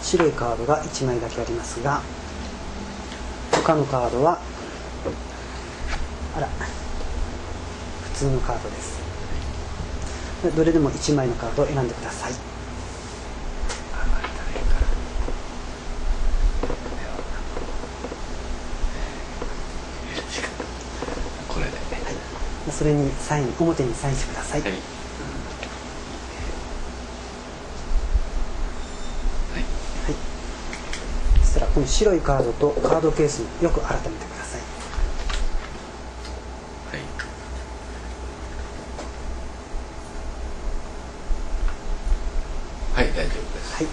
白いカードが1枚だけありますが、他のカードは普通のカードです。どれでも1枚のカードを選んでください。 これで、 それにサイン、表にサインしてください。はい、そしたらこの白いカードとカードケースをよく改めてください。 はい、大丈夫です。 はい。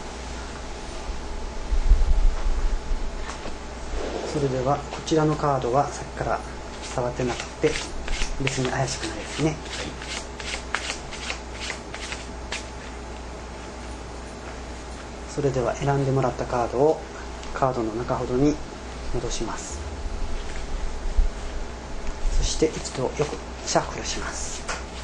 それではこちらのカードはさっきから触ってなくて別に怪しくないですね。それでは選んでもらったカードをカードの中ほどに戻します。そして一度よくシャッフルします。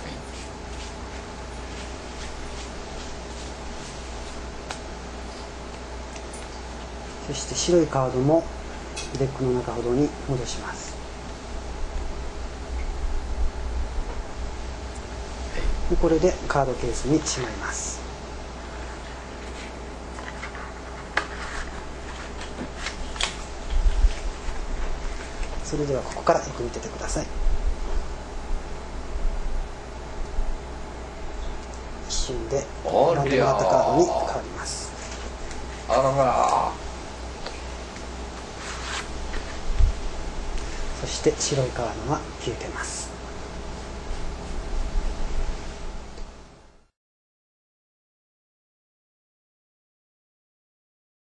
そして白いカードもデックの中ほどに戻します。でこれでカードケースにしまいます。それではここからよく見ててください。一瞬で選んでもらったカードに変わります。 あらら。 そして白いカードが消えてます。